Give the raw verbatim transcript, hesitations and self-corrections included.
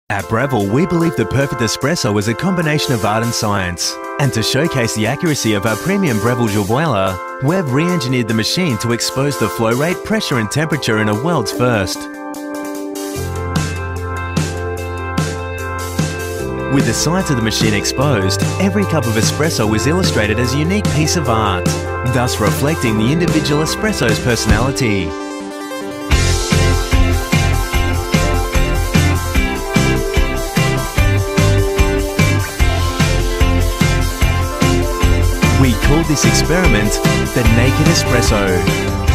At Breville, we believe the perfect espresso is a combination of art and science. And to showcase the accuracy of our premium Breville Joule boiler, we've re-engineered the machine to expose the flow rate, pressure and temperature in a world's first. With the sides of the machine exposed, every cup of espresso is illustrated as a unique piece of art, thus reflecting the individual espresso's personality. We call this experiment the Naked Espresso.